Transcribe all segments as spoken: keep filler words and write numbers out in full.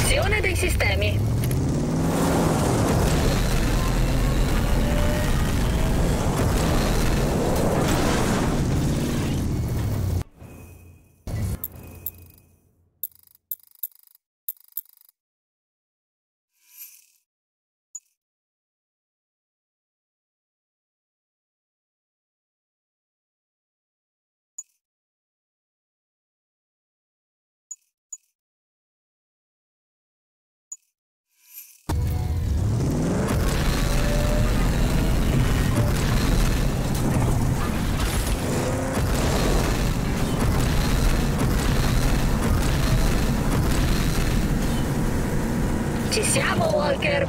Disattivazione dei sistemi. Ci siamo, Walker!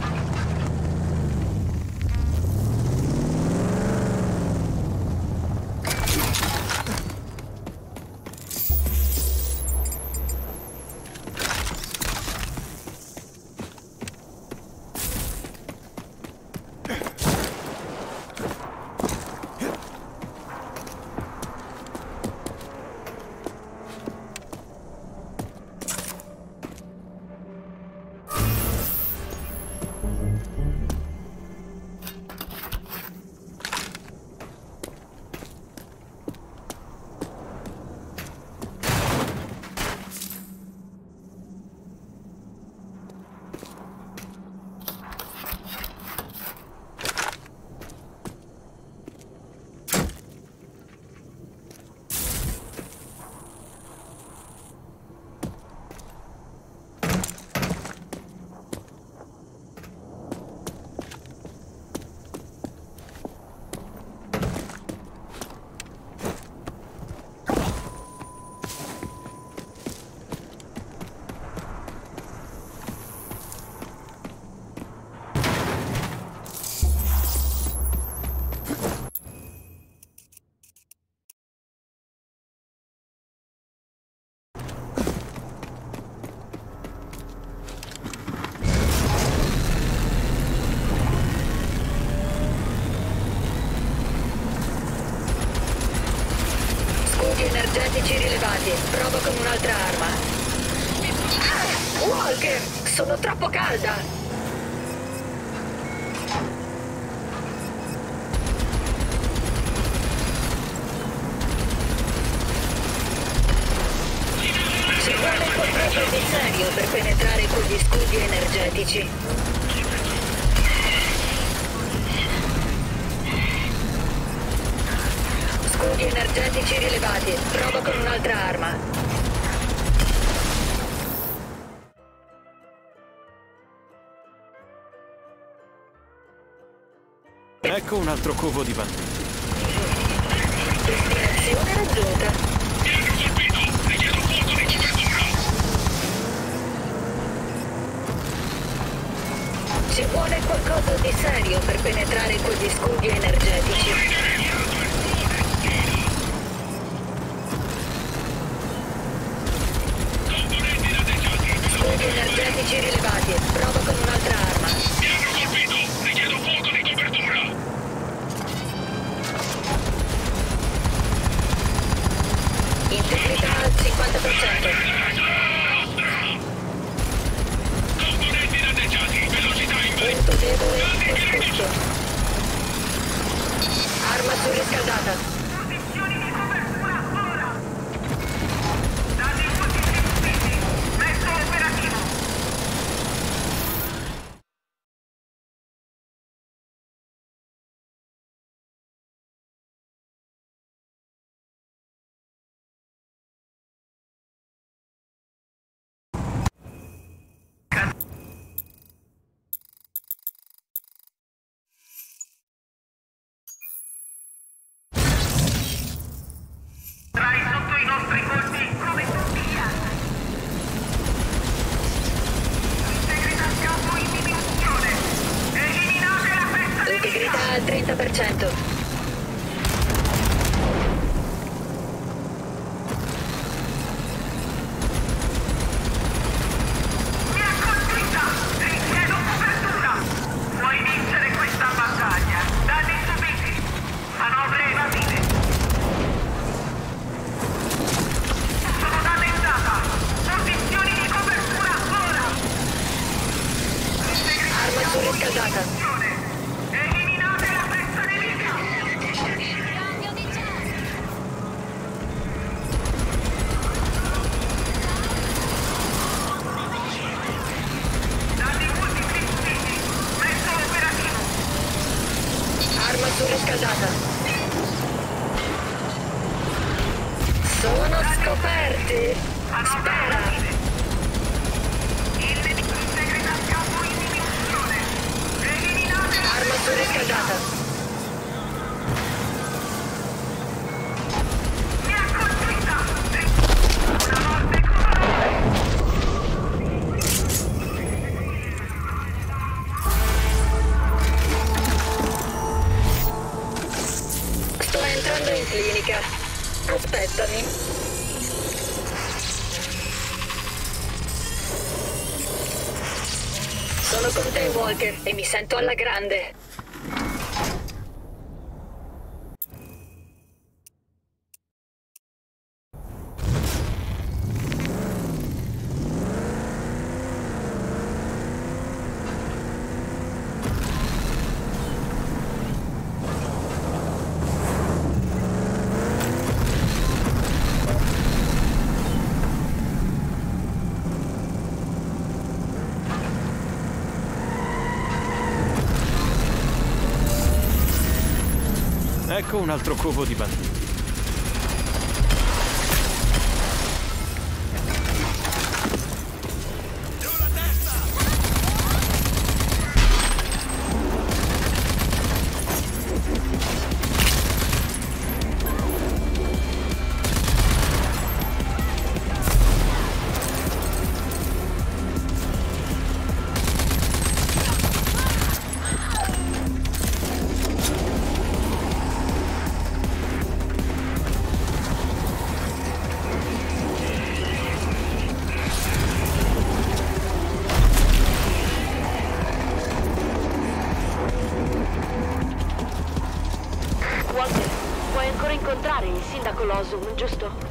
Energetici rilevati. Provo con un'altra arma. Ah, Walker! Sono troppo calda! Ci vuole qualcosa di serio per penetrare quegli scudi energetici. Scudi energetici rilevati. Provo con un'altra arma. Ecco un altro covo di banditi. Destinazione raggiunta. Mi hanno colpito! Richiedo un punto di copertura! Ci vuole qualcosa di serio per penetrare quegli scudi energetici. Scudi energetici rilevati. Provo con un'altra arma. Mi hanno colpito! Richiedo un punto di copertura! Integrità al cinquanta per cento. Componenti danneggiati! Velocità in basso! Punto debole esposto. Arma surriscaldata. Posizioni di copertura ora! Dati positivi, mezzo operativo! Trai sotto i nostri colpi come Turchia! Integrità campo in diminuzione! Eliminate la festa nemica! Integrità al trenta per cento. Mi ha colpita! Richiedo copertura! Puoi vincere questa battaglia! Danni subiti! Manovre evasive! Sono danneggiata! Posizioni di copertura ora! surriscaldata. Eliminate la pezza nemica! Cambio di chassis. Danni multipli subiti! Mezzo operativo! Arma surriscaldata. Sono scoperti. Spera. Il nemico integrita campo in diminuzione! Eliminate la Arma surriscaldata. Mi ha colpita! Una morte colorata! Sto entrando in clinica. Aspettami. Sono con te, Walker, e mi sento alla grande. Ecco un altro covo di banditi. Walter, puoi ancora incontrare il sindaco Losum, giusto?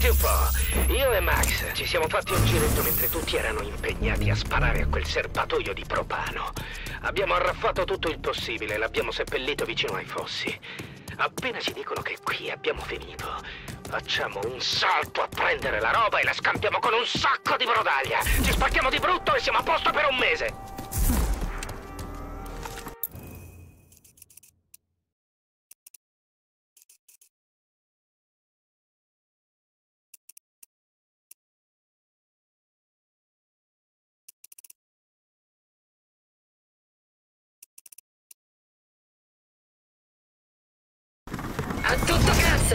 Senti un po', io e Max ci siamo fatti un giretto mentre tutti erano impegnati a sparare a quel serbatoio di propano. Abbiamo arraffato tutto il possibile e l'abbiamo seppellito vicino ai fossi. Appena ci dicono che qui abbiamo finito, facciamo un salto a prendere la roba e la scampiamo con un sacco di brodaglia. Ci spacchiamo di brutto e siamo a posto per un mese. A tutto gas!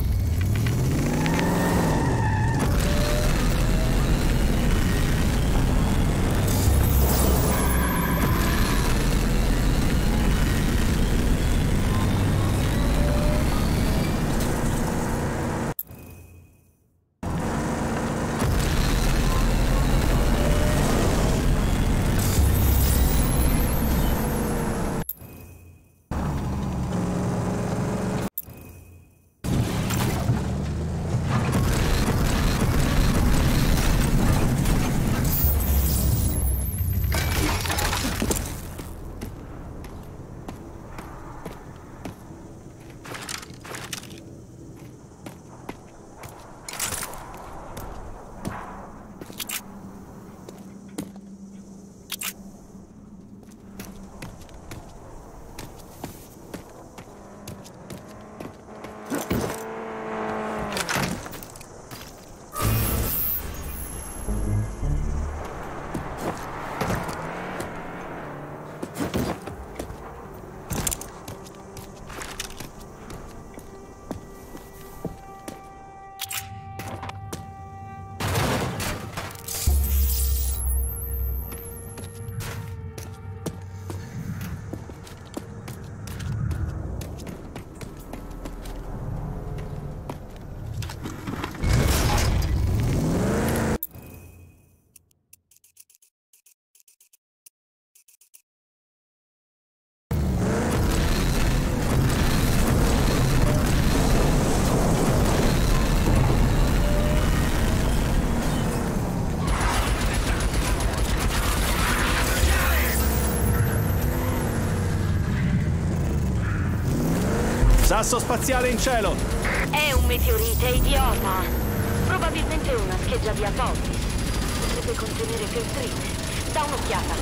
Sasso spaziale in cielo! È un meteorite, idiota! Probabilmente una scheggia di Apophis. Potrebbe contenere feltrite. Da un'occhiata.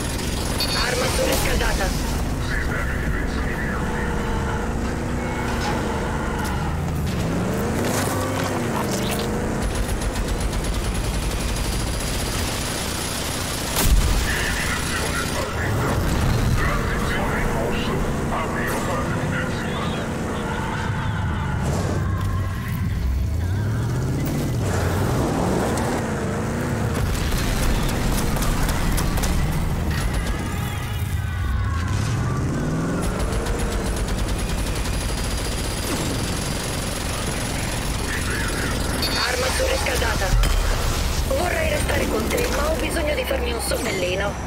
Arma surriscaldata. Surriscaldata. Vorrei restare con te, ma ho bisogno di farmi un sonnellino.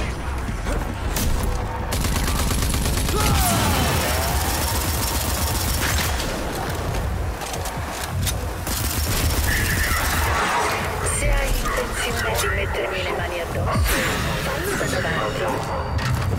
Se hai intenzione di mettermi le mani addosso, fallo da davanti.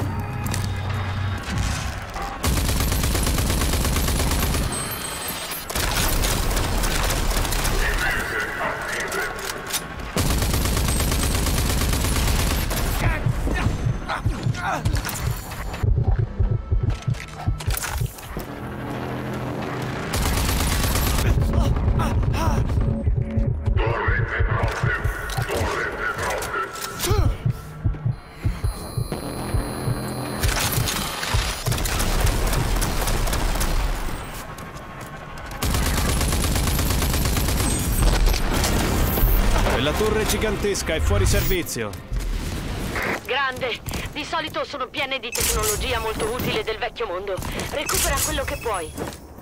La torre gigantesca è fuori servizio. Grande. Di solito sono piene di tecnologia molto utile del vecchio mondo. Recupera quello che puoi.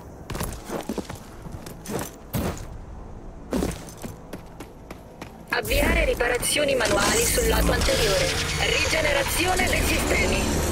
Avviare riparazioni manuali sul lato anteriore. Rigenerazione dei sistemi.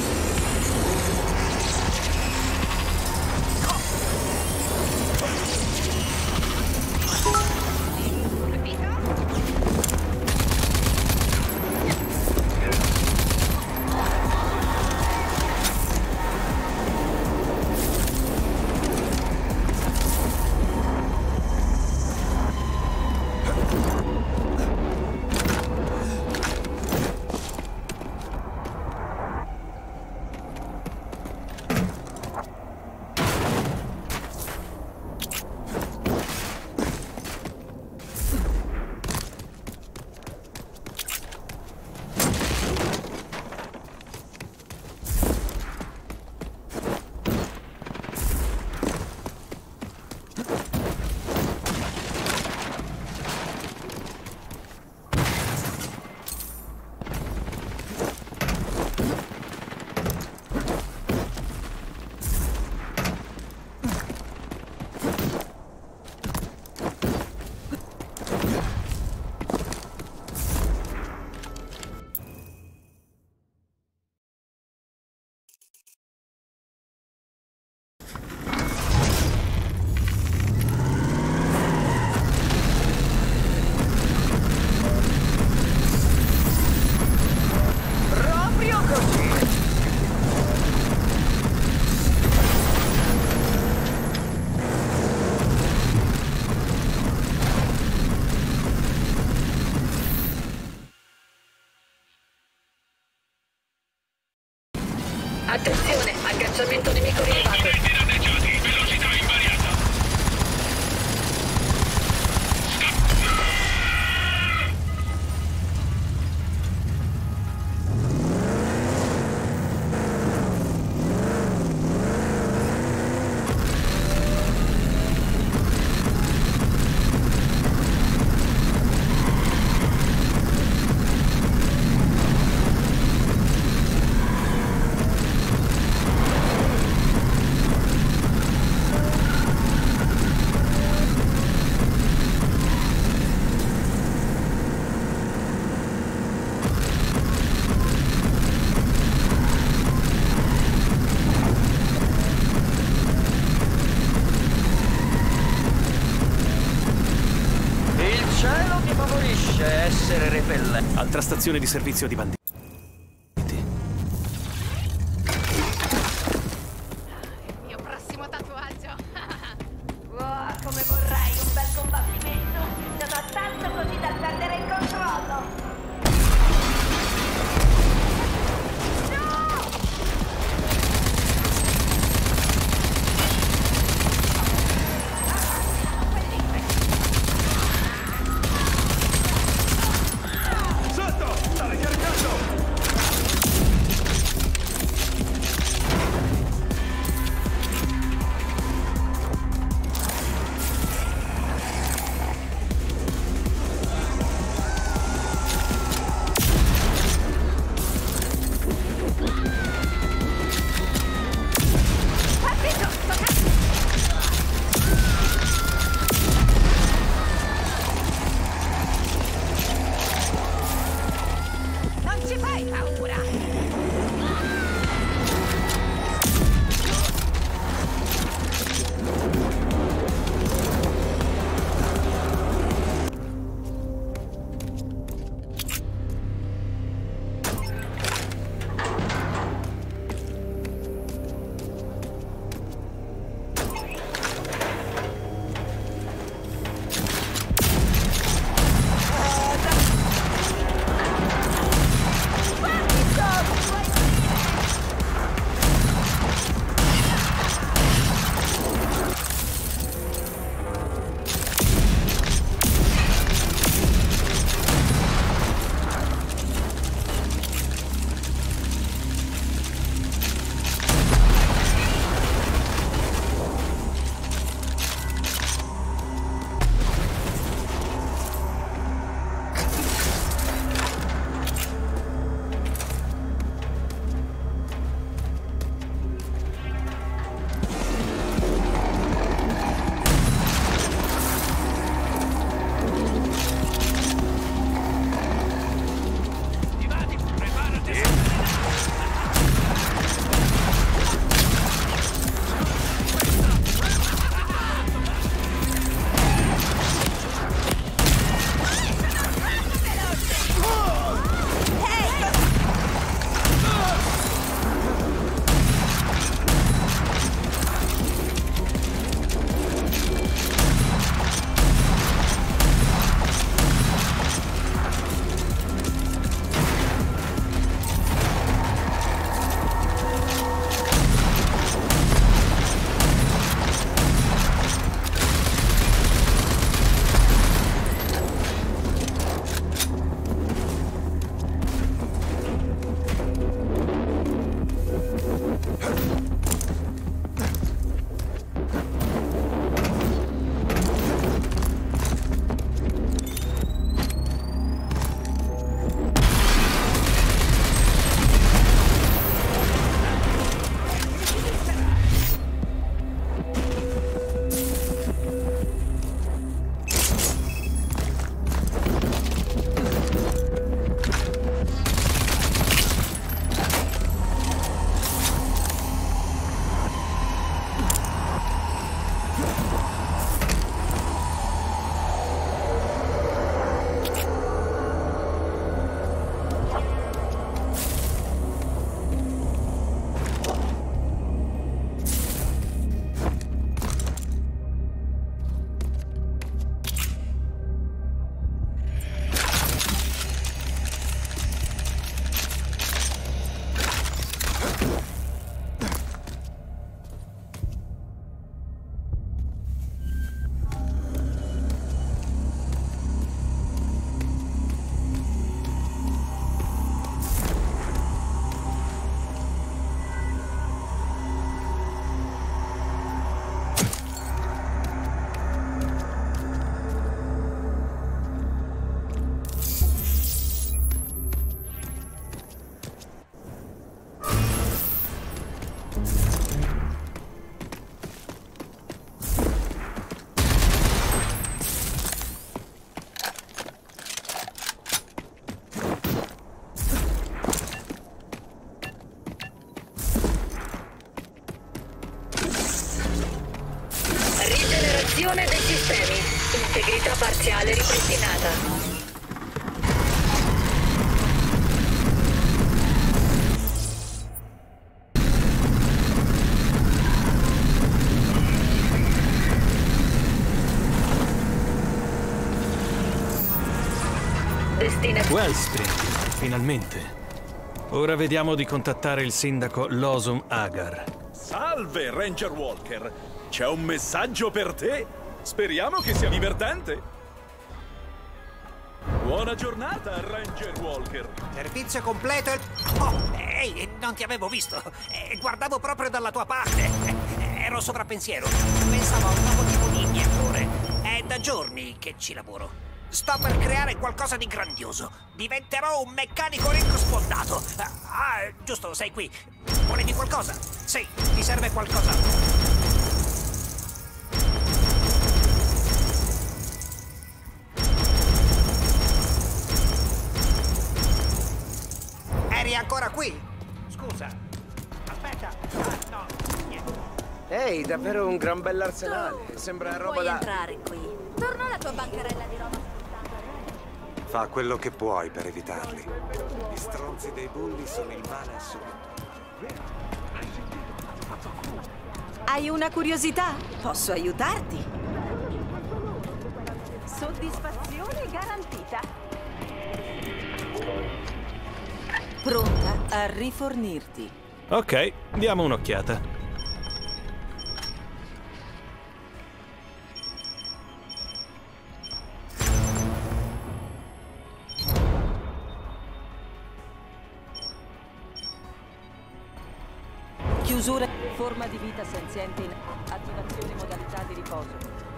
Attenzione, agganciamento nemico rilevato. Componenti danneggiati, velocità invariata. Essere repellente. Altra stazione di servizio di banditi. Il mio prossimo tatuaggio. Wow, come vorrei un bel combattimento. Sono tanto così da perdere il controllo. Sotto! Sta ricaricando! vitale ripristinata. Destinazione Wellspring, finalmente. Ora vediamo di contattare il sindaco Losum Agar. Salve, Ranger Walker. C'è un messaggio per te. Speriamo che sia divertente. Buona giornata, Ranger Walker. Servizio completo e... Oh, ehi, non ti avevo visto. Eh, guardavo proprio dalla tua parte. Eh, ero sovrappensiero. Pensavo a un nuovo tipo di iniettore. È da giorni che ci lavoro. Sto per creare qualcosa di grandioso. Diventerò un meccanico ricco sfondato. Ah, giusto, sei qui. Volevi qualcosa? Sì, ti serve qualcosa. Eri ancora qui? Scusa. Aspetta. Ah, no, niente. Ehi, davvero un gran bell'arsenale. Sembra roba Puoi da... entrare qui. Torna alla tua bancarella di roba. Fa quello che puoi per evitarli. Gli stronzi dei bulli sono il male assoluto. Hai una curiosità? Posso aiutarti. Soddisfazione garantita. Pronta a rifornirti. Ok, diamo un'occhiata. Chiusura, forma di vita senziente in attivazione modalità di riposo.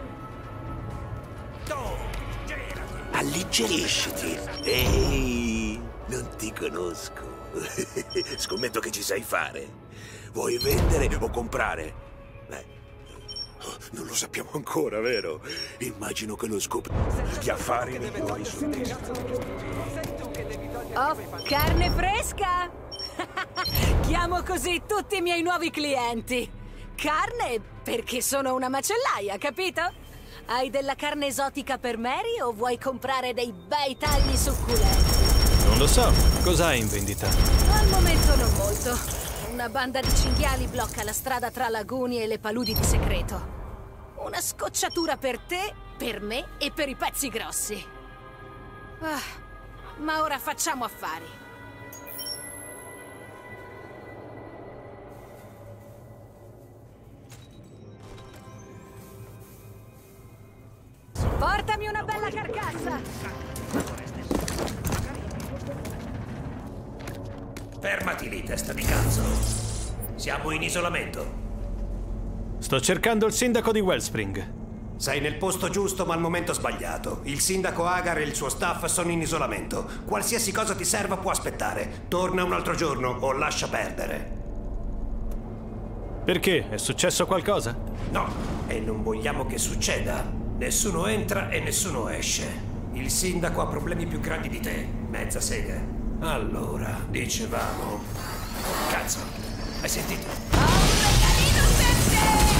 Alleggerisciti. Ehi, non ti conosco. Scommetto che ci sai fare. Vuoi vendere o comprare? Beh, non lo sappiamo ancora, vero? Immagino che lo scopri. Gli affari migliori sono te. Oh, carne fresca! Chiamo così tutti i miei nuovi clienti. Carne perché sono una macellaia, capito? Hai della carne esotica per Mary o vuoi comprare dei bei tagli succulenti? Non lo so, cos'hai in vendita? Al momento non molto. Una banda di cinghiali blocca la strada tra laguni e le paludi di segreto. Una scocciatura per te, per me e per i pezzi grossi. Ah, ma ora facciamo affari. Portami una bella carcassa! Fermati lì, testa di cazzo. Siamo in isolamento. Sto cercando il sindaco di Wellspring. Sei nel posto giusto ma al momento sbagliato. Il sindaco Agar e il suo staff sono in isolamento. Qualsiasi cosa ti serva può aspettare. Torna un altro giorno o lascia perdere. Perché? È successo qualcosa? No, e non vogliamo che succeda. Nessuno entra e nessuno esce. Il sindaco ha problemi più grandi di te, mezza sega. Allora, dicevamo... Cazzo, hai sentito? Ho un regalino per te!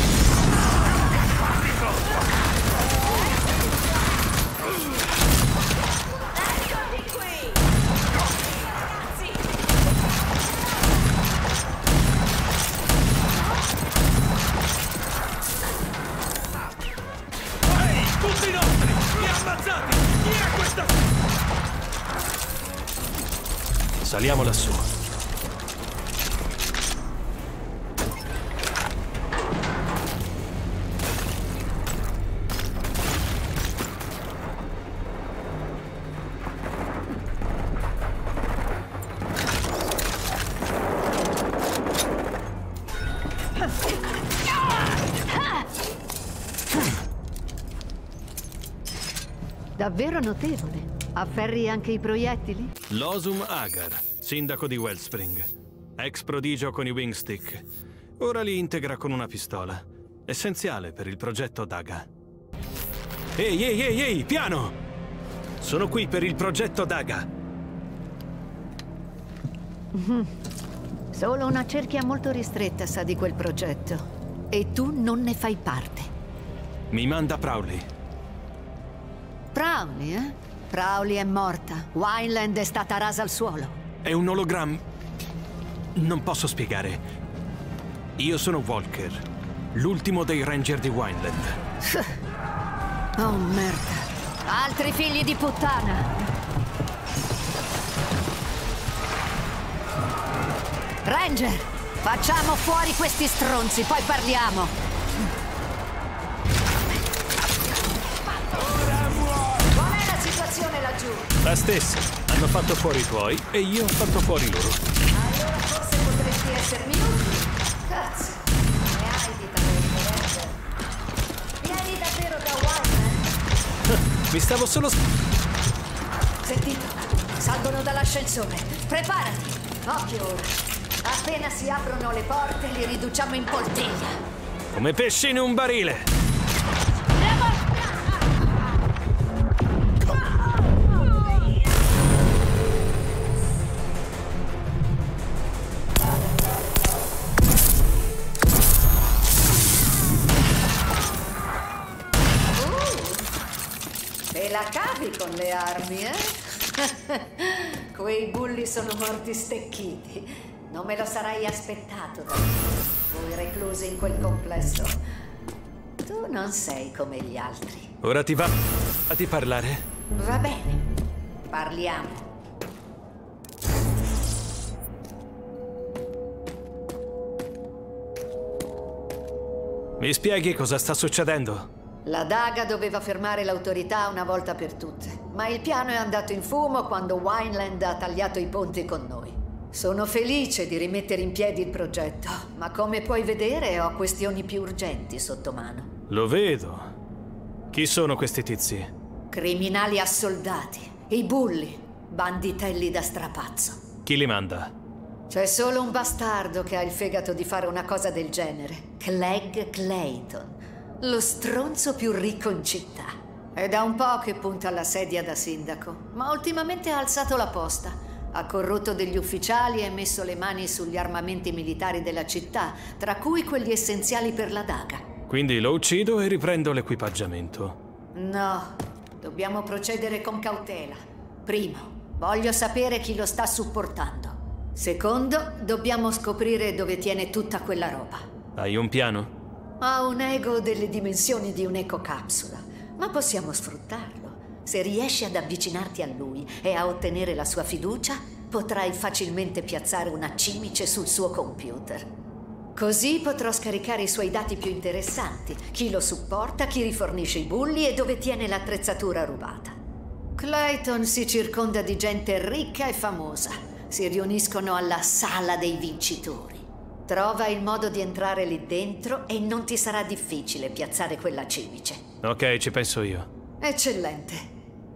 Eccoti qui! Tutti nostri! Li ammazzati! Chi è questa? Saliamo lassù. Davvero notevole. Afferri anche i proiettili? Losum Agar, sindaco di Wellspring. Ex prodigio con i wingstick. Ora li integra con una pistola. Essenziale per il progetto Daga. Ehi, ehi, ehi, ehi, piano! Sono qui per il progetto Daga. Solo una cerchia molto ristretta sa di quel progetto. E tu non ne fai parte. Mi manda Prowley. Crowley, eh? Crowley è morta. Wineland è stata rasa al suolo. È un ologramma. Non posso spiegare. Io sono Walker, l'ultimo dei Ranger di Wineland. Oh, merda. Altri figli di puttana. Ranger, facciamo fuori questi stronzi, poi parliamo. Qual è la situazione laggiù? La stessa. Hanno fatto fuori i tuoi e io ho fatto fuori loro. Allora forse potresti essermi utile. Cazzo, ne hai di talento, Ranger. Vieni davvero da Wineland? Mi stavo solo... Sentito, salgono dall'ascensore. Preparati. Occhio ora. Appena si aprono le porte, li riduciamo in poltiglia. Come pesci in un barile. Uh, te la cavi con le armi, eh? Quei bulli sono morti stecchiti. Non me lo sarei aspettato da voi reclusi in quel complesso. Tu non sei come gli altri. Ora ti va di parlare? Va bene, parliamo. Mi spieghi cosa sta succedendo? La daga doveva fermare l'autorità una volta per tutte, ma il piano è andato in fumo quando Wineland ha tagliato i ponti con noi. Sono felice di rimettere in piedi il progetto, ma come puoi vedere ho questioni più urgenti sotto mano. Lo vedo. Chi sono questi tizi? Criminali assoldati, i bulli, banditelli da strapazzo. Chi li manda? C'è solo un bastardo che ha il fegato di fare una cosa del genere. Clegg Clayton, lo stronzo più ricco in città. È da un po' che punta alla sedia da sindaco, ma ultimamente ha alzato la posta. Ha corrotto degli ufficiali e messo le mani sugli armamenti militari della città, tra cui quelli essenziali per la daga. Quindi lo uccido e riprendo l'equipaggiamento. No, dobbiamo procedere con cautela. Primo, voglio sapere chi lo sta supportando. Secondo, dobbiamo scoprire dove tiene tutta quella roba. Hai un piano? Ha un ego delle dimensioni di un'ecocapsula, ma possiamo sfruttarlo. Se riesci ad avvicinarti a lui e a ottenere la sua fiducia, potrai facilmente piazzare una cimice sul suo computer. Così potrò scaricare i suoi dati più interessanti, chi lo supporta, chi rifornisce i bulli e dove tiene l'attrezzatura rubata. Clayton si circonda di gente ricca e famosa. Si riuniscono alla Sala dei Vincitori. Trova il modo di entrare lì dentro e non ti sarà difficile piazzare quella cimice. Ok, ci penso io. Eccellente.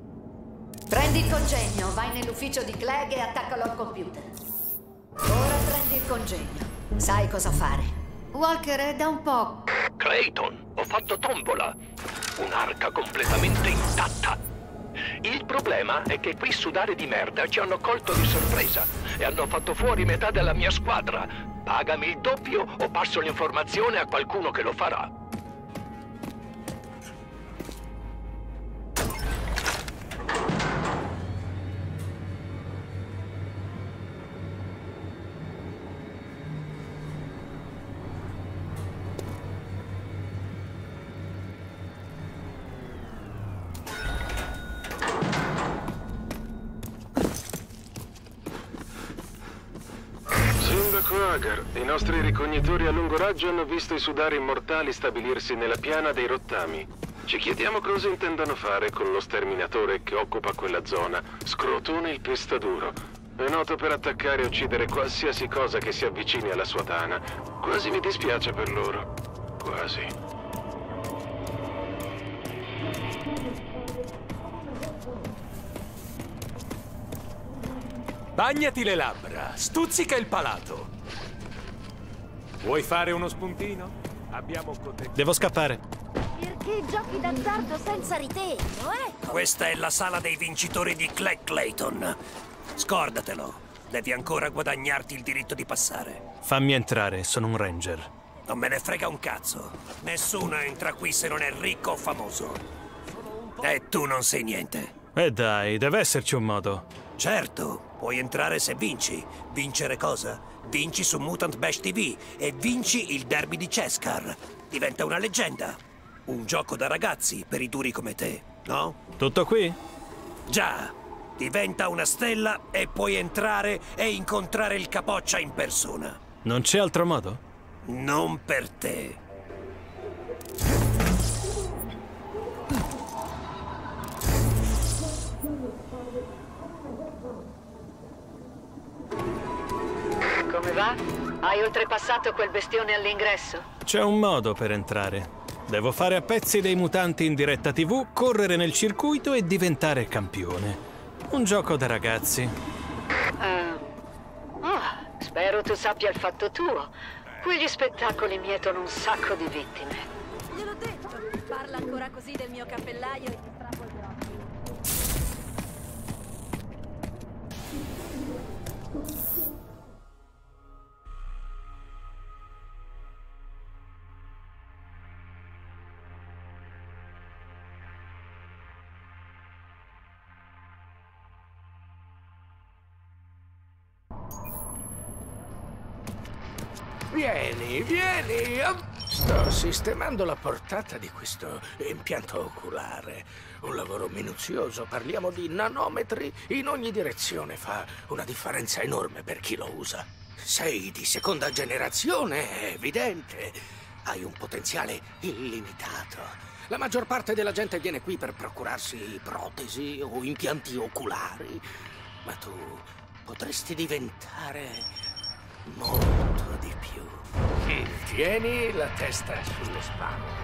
Prendi il congegno, vai nell'ufficio di Clegg e attaccalo al computer. Ora prendi il congegno. Sai cosa fare. Walker è da un po'... Clayton, ho fatto tombola. Un'arca completamente intatta. Il problema è che quei sudari di merda ci hanno colto di sorpresa e hanno fatto fuori metà della mia squadra. Pagami il doppio o passo l'informazione a qualcuno che lo farà. Agar, i nostri ricognitori a lungo raggio hanno visto i sudari immortali stabilirsi nella piana dei rottami. Ci chiediamo cosa intendano fare con lo sterminatore che occupa quella zona. Scrotone il pestaduro. È noto per attaccare e uccidere qualsiasi cosa che si avvicini alla sua tana. Quasi mi dispiace per loro. Quasi. Bagnati le labbra, stuzzica il palato. Vuoi fare uno spuntino? Abbiamo potere. Devo scappare. Perché giochi d'azzardo senza ritegno, eh? Questa è la sala dei vincitori di Clegg Clayton. Scordatelo. Devi ancora guadagnarti il diritto di passare. Fammi entrare, sono un ranger. Non me ne frega un cazzo. Nessuno entra qui se non è ricco o famoso. Sono un E tu non sai niente. E dai, deve esserci un modo. Certo, puoi entrare se vinci. Vincere cosa? Vinci su Mutant Bash T V e vinci il derby di Cheskar. Diventa una leggenda. Un gioco da ragazzi per i duri come te, no? Tutto qui? Già. Diventa una stella e puoi entrare e incontrare il Capoccia in persona. Non c'è altro modo? Non per te. Come va? Hai oltrepassato quel bestione all'ingresso? C'è un modo per entrare. Devo fare a pezzi dei mutanti in diretta tivù, correre nel circuito e diventare campione. Un gioco da ragazzi. Uh, oh, spero tu sappia il fatto tuo. Quegli spettacoli mietono un sacco di vittime. Gliel'ho detto. Parla ancora così del mio cappellaio e ti strappo gli occhi. Vieni, vieni! Sto sistemando la portata di questo impianto oculare. Un lavoro minuzioso, parliamo di nanometri in ogni direzione. Fa una differenza enorme per chi lo usa. Sei di seconda generazione, è evidente. Hai un potenziale illimitato. La maggior parte della gente viene qui per procurarsi protesi o impianti oculari. Ma tu potresti diventare molto di più. Tieni la testa sulle spalle.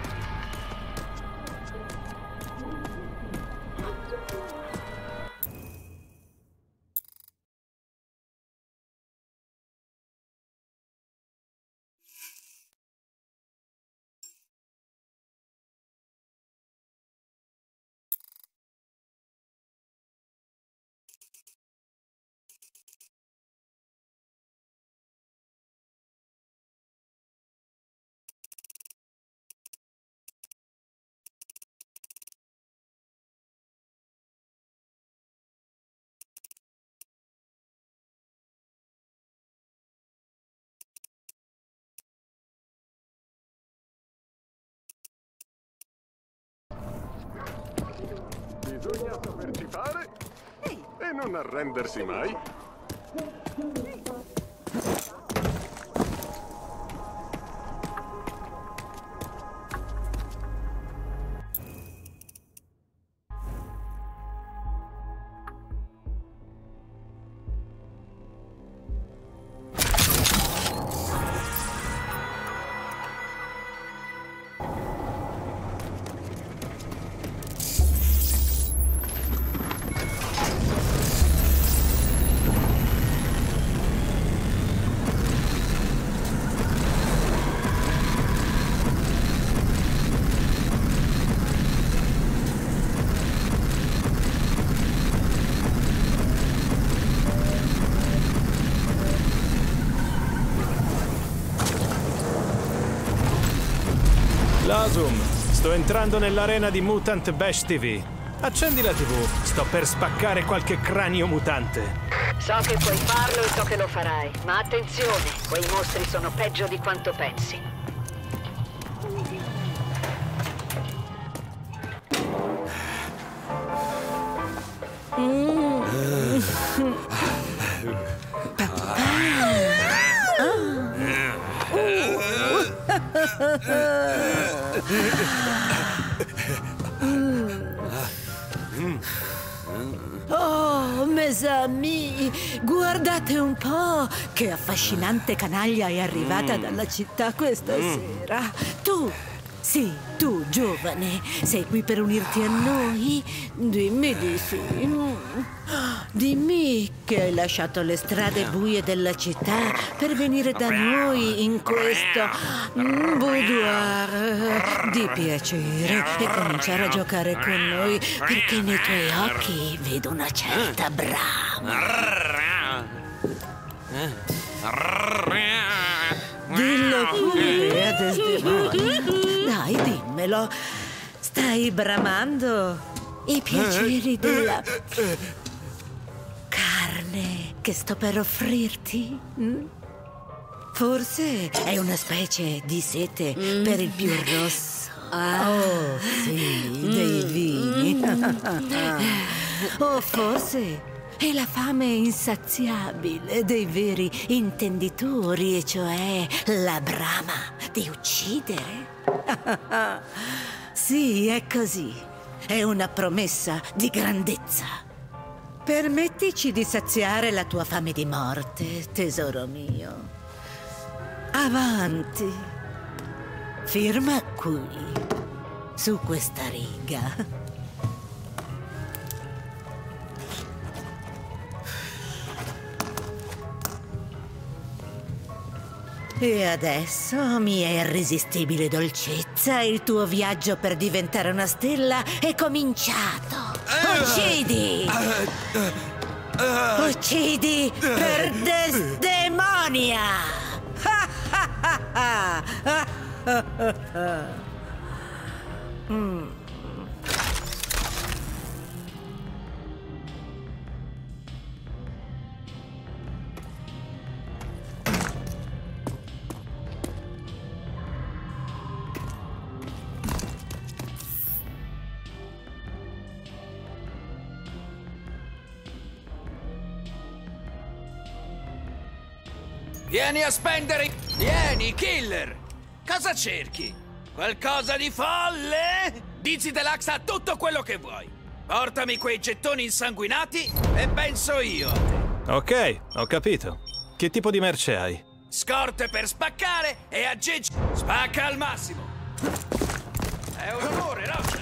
Bisogna saperci fare e non arrendersi mai. Lasum, sto entrando nell'arena di Mutant Bash T V. Accendi la tivù, sto per spaccare qualche cranio mutante. So che puoi farlo e so che lo farai, ma attenzione, quei mostri sono peggio di quanto pensi. Mm. Oh, mes amis, guardate un po', che affascinante canaglia è arrivata Mm. dalla città questa Mm. sera. Tu, sì, tu giovane, sei qui per unirti a noi? Dimmi di sì. Mm. Dimmi che hai lasciato le strade buie della città per venire da noi in questo mm, boudoir di piacere e cominciare a giocare con noi, perché nei tuoi occhi vedo una certa brama. Dillo pure a Desdemona. Dai, dimmelo. Stai bramando? i piaceri della carne che sto per offrirti? Mm? Forse è una specie di sete mm. per il più rosso. Ah. Oh, sì, dei mm. vini. O forse è la fame insaziabile dei veri intenditori, e cioè la brama di uccidere. Sì, è così. È una promessa di grandezza. Permettici di saziare la tua fame di morte, tesoro mio. Avanti. Firma qui, su questa riga. E adesso, mia irresistibile dolcezza, il tuo viaggio per diventare una stella è cominciato. Uccidi! Uccidi per Desdemonia! mm. Vieni a spendere... Vieni, killer! Cosa cerchi? Qualcosa di folle? Dizzy Deluxe ha tutto quello che vuoi. Portami quei gettoni insanguinati e penso io a te. Ok, ho capito. Che tipo di merce hai? Scorte per spaccare e aggeggi... Spacca al massimo! È un onore, Roccia!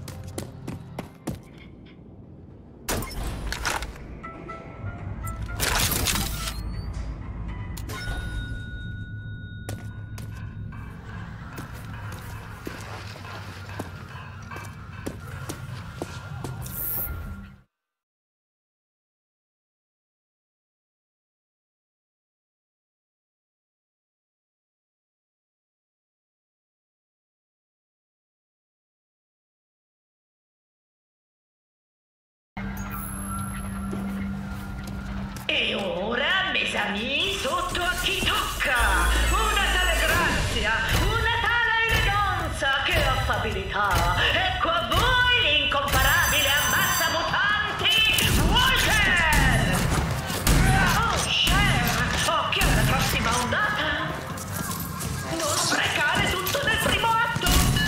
E ora, mes amis, sotto a chi tocca! Una tale grazia, una tale eleganza, che affabilità! Ecco a voi l'incomparabile ammazza mutanti Walker! Oh, Cher! Occhio alla prossima ondata! Non sprecare tutto nel primo atto!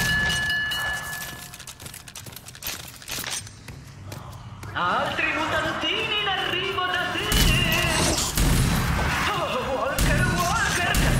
Altri mutantini in arrivo da te! Walker, Walker,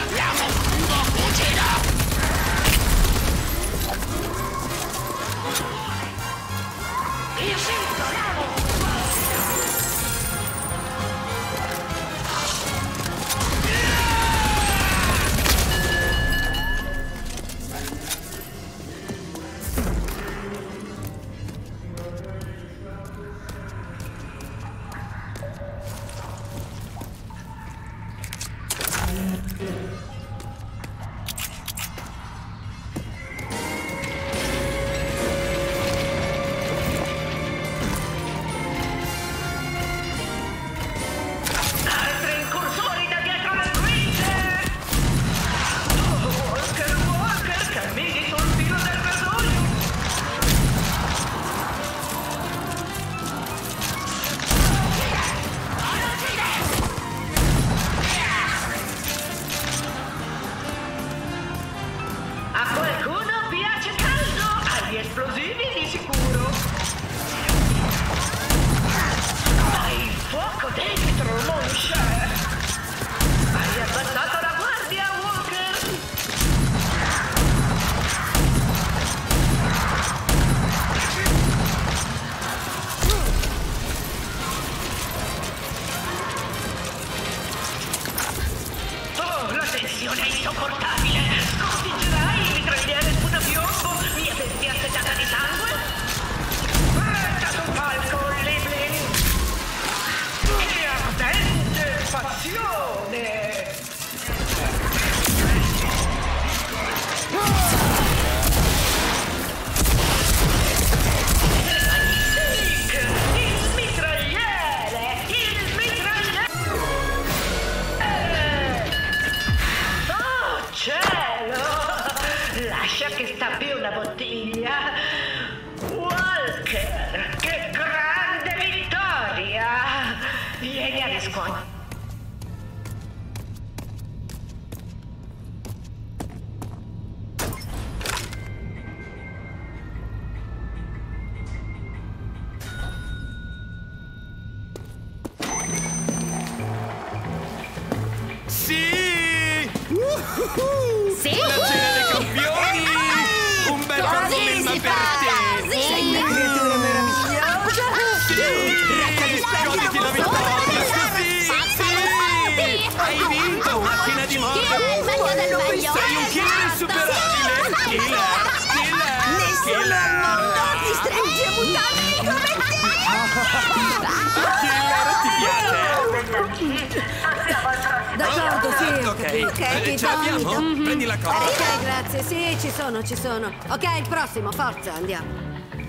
D'accordo, sì. Ok, Ok, ce l'abbiamo? Mhm. Prendi la corda. Ok, grazie. Sì, ci sono, ci sono. Ok, il prossimo, forza, andiamo.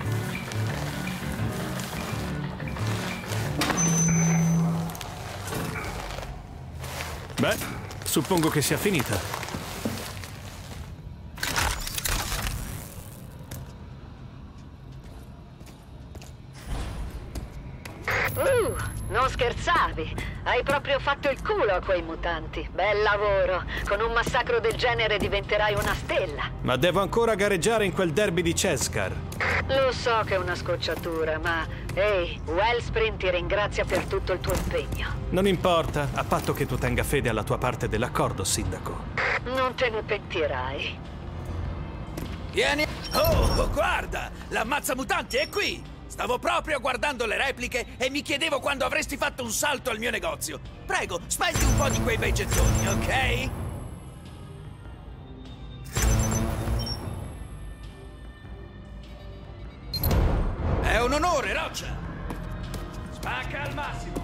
Beh, suppongo che sia finita. Uh, non scherzavi. Hai proprio fatto il culo a quei mutanti. Bel lavoro. Con un massacro del genere diventerai una stella. Ma devo ancora gareggiare in quel derby di Ceskar. Lo so che è una scocciatura, ma... Ehi, Wellspring ti ringrazia per tutto il tuo impegno. Non importa, a patto che tu tenga fede alla tua parte dell'accordo, sindaco. Non te ne pentirai. Vieni... Oh, guarda! L'ammazza mutanti è qui! Stavo proprio guardando le repliche e mi chiedevo quando avresti fatto un salto al mio negozio. Prego, spendi un po' di quei bei gettoni, ok? È un onore, Roccia! Spacca al massimo!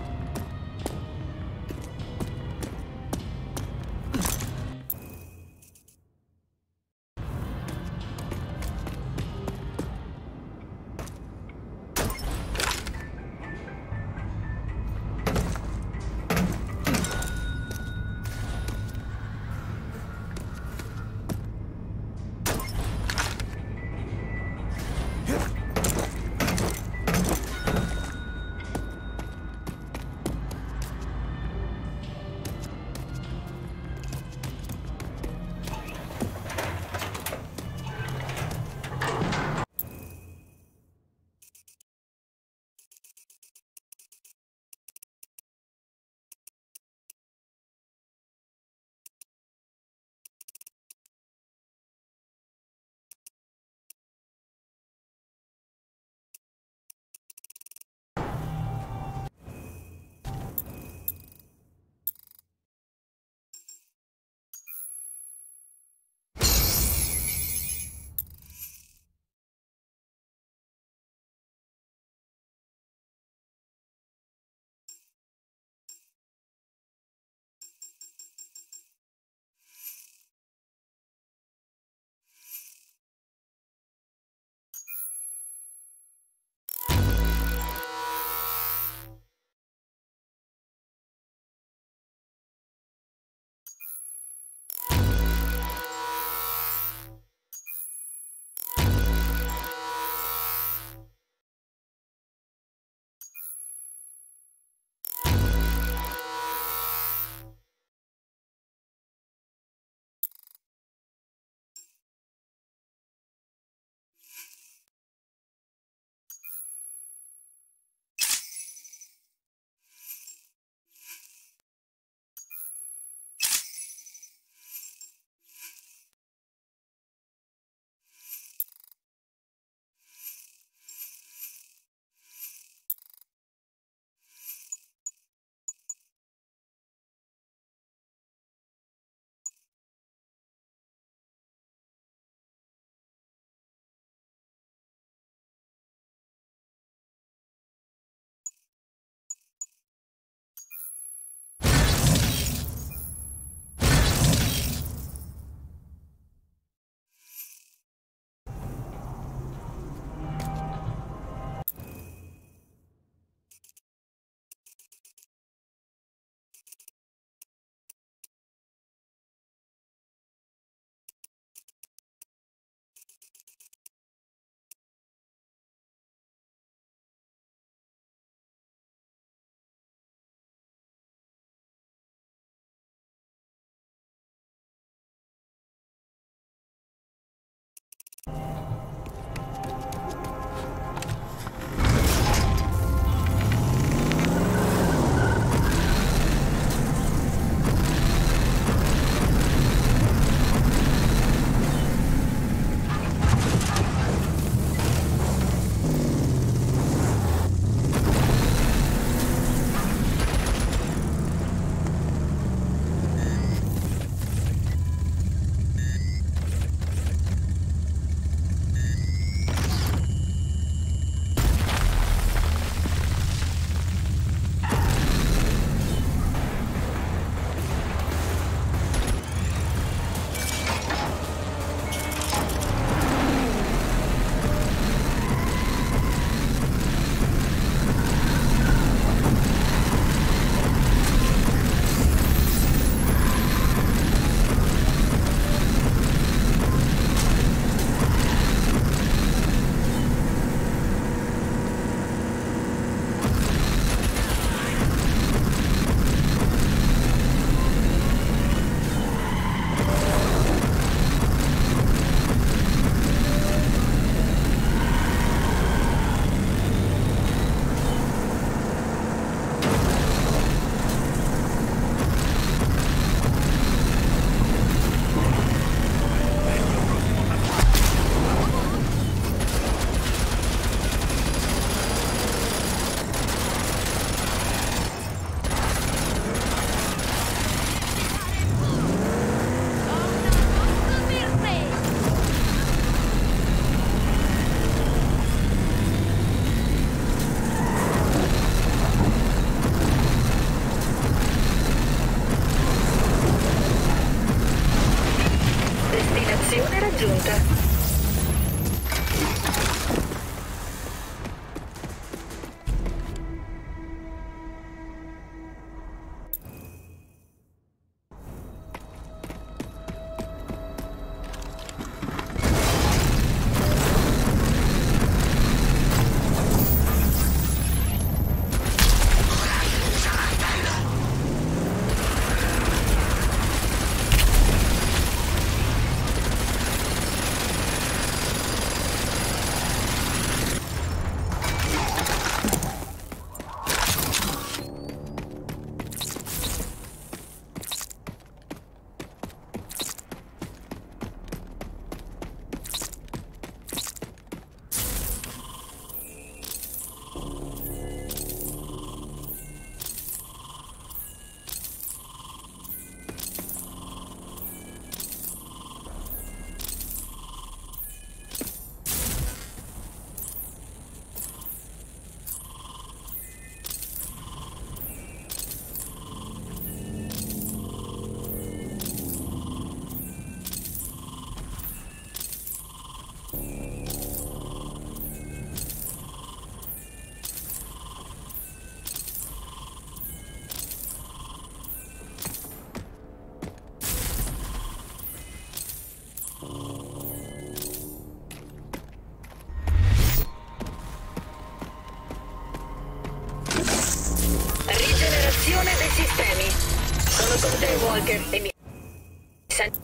Destinazione raggiunta. Rigenerazione dei sistemi. Sono con te, Walker, e mi sento.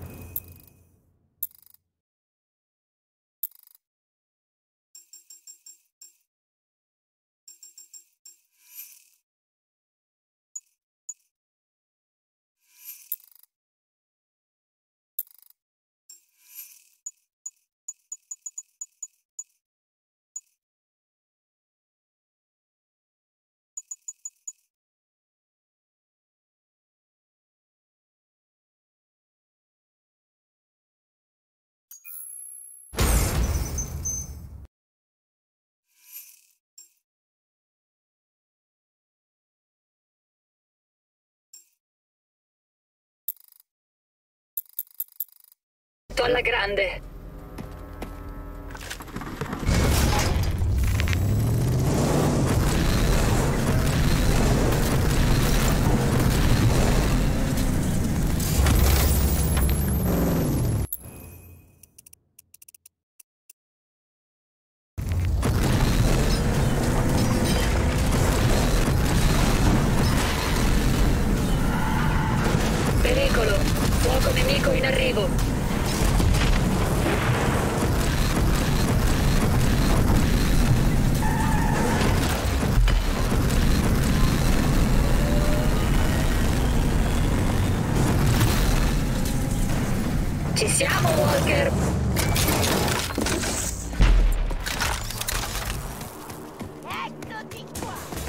Alla grande. Pericolo. Fuoco nemico in arrivo. Ci siamo, Walker! Eccoti qua!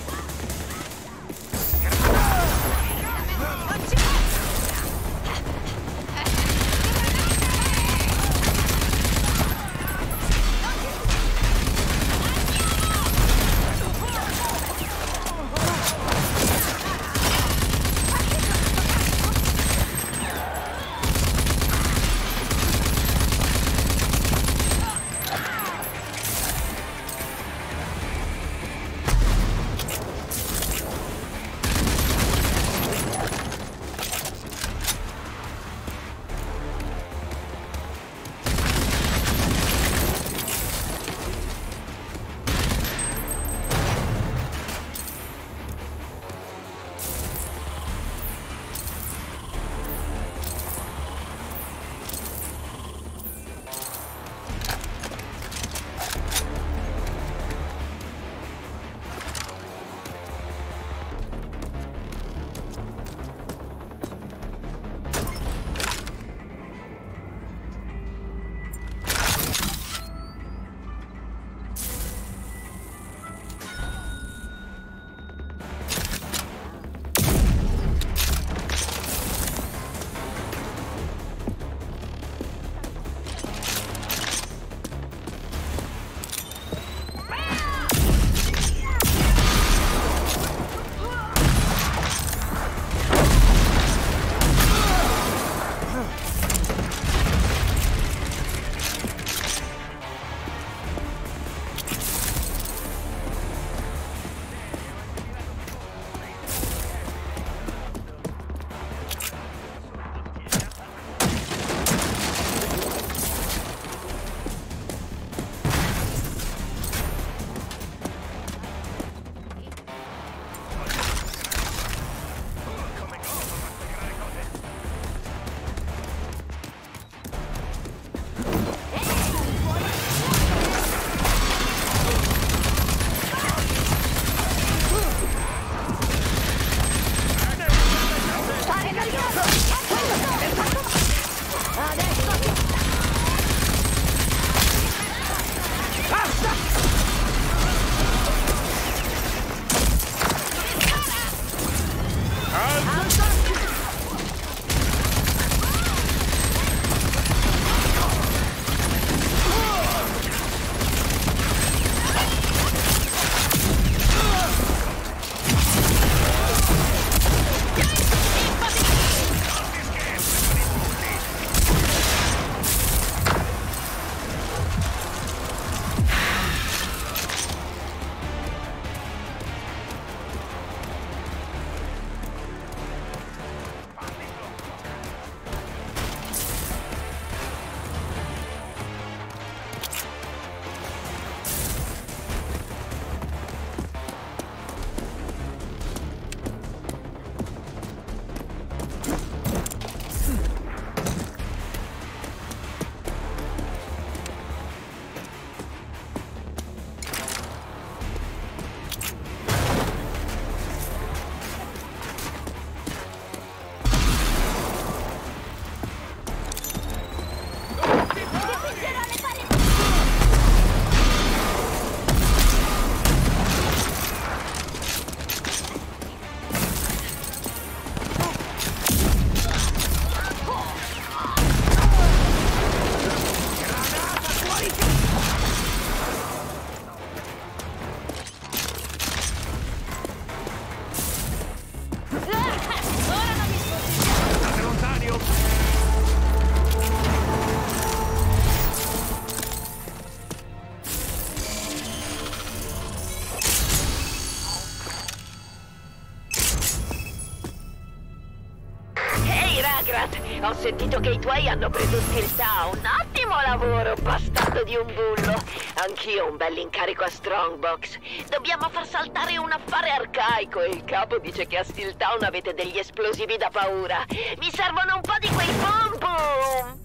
Ho sentito che i tuoi hanno preso Steel Town. Ottimo lavoro, bastardo di un bullo. Anch'io ho un bel incarico a Strongbox. Dobbiamo far saltare un affare arcaico e il capo dice che a Steel Town avete degli esplosivi da paura. Mi servono un po' di quei boom boom!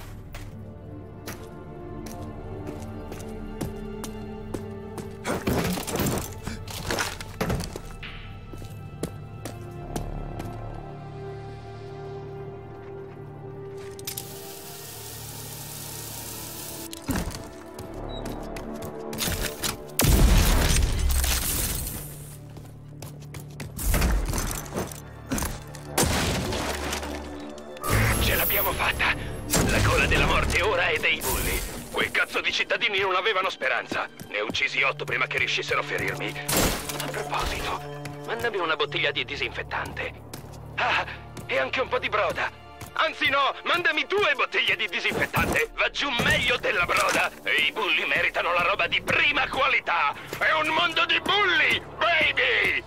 che ora è dei bulli. Quei cazzo di cittadini non avevano speranza. Ne ho uccisi otto prima che riuscissero a ferirmi. A proposito, mandami una bottiglia di disinfettante. Ah, e anche un po' di broda. Anzi no, mandami due bottiglie di disinfettante. Va giù meglio della broda. E i bulli meritano la roba di prima qualità. È un mondo di bulli, baby!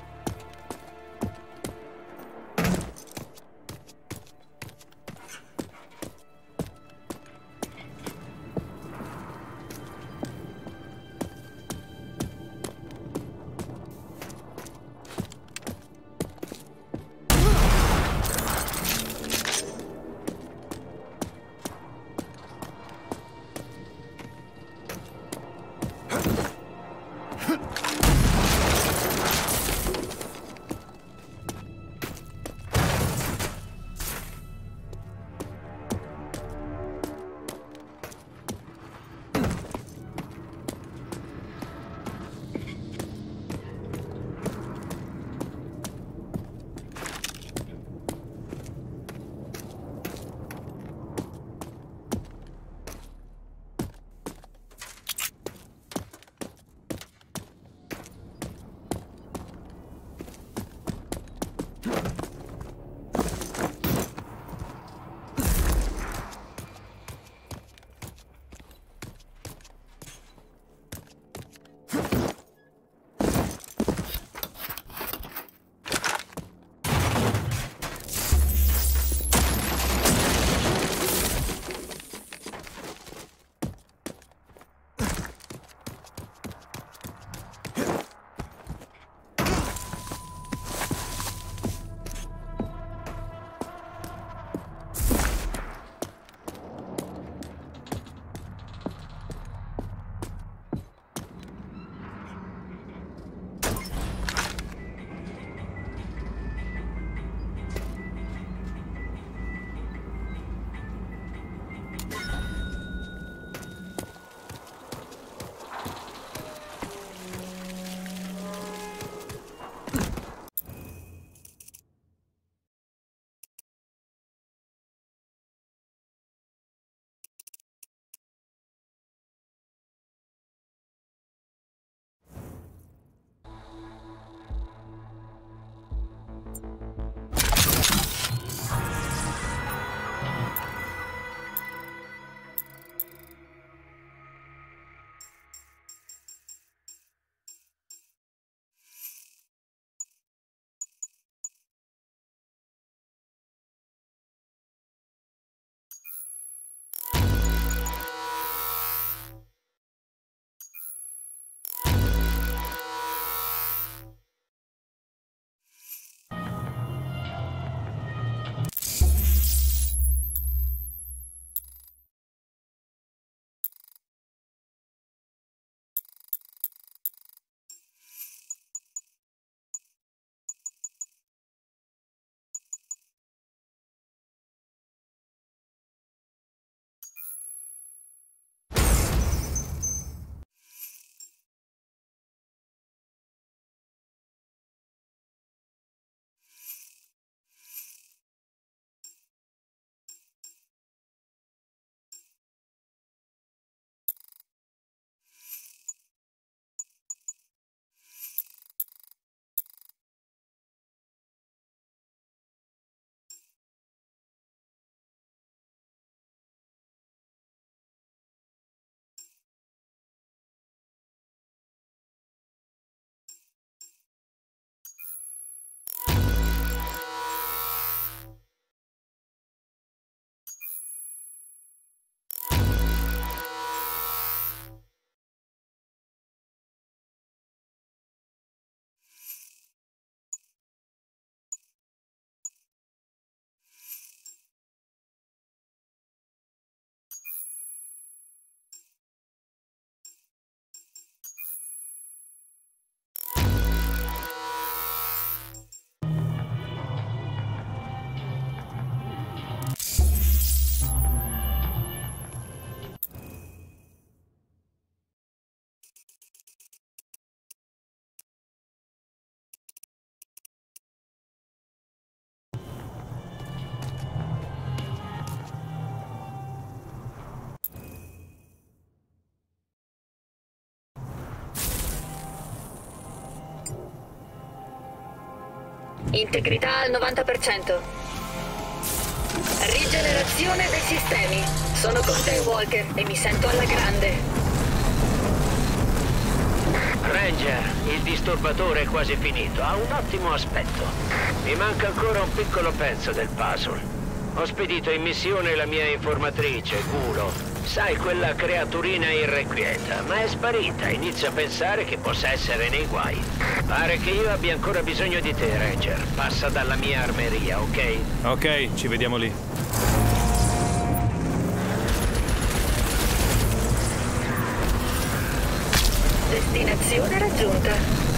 Integrità al novanta per cento. Rigenerazione dei sistemi. Sono con te, Walker, e mi sento alla grande. Ranger, il disturbatore è quasi finito. Ha un ottimo aspetto. Mi manca ancora un piccolo pezzo del puzzle. Ho spedito in missione la mia informatrice, Gulo. Sai, quella creaturina irrequieta, ma è sparita. Inizio a pensare che possa essere nei guai. Pare che io abbia ancora bisogno di te, Ranger. Passa dalla mia armeria, ok? Ok, ci vediamo lì. Destinazione raggiunta.